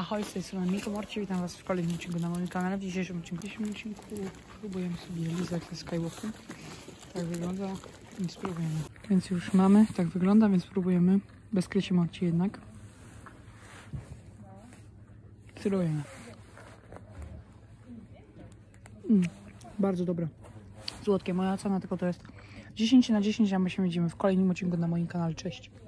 Ahoj, z tej strony Miko Morci, witam was w kolejnym odcinku na moim kanale. W dzisiejszym odcinku próbujemy sobie lizać ze Skywalku. Tak wygląda, więc spróbujemy. Więc już mamy, tak wygląda, więc spróbujemy. Bez krycia Morci jednak. Spróbujemy. Bardzo dobre. Słodkie, moja ocena tylko to jest 10 na 10, a my się widzimy w kolejnym odcinku na moim kanale. Cześć!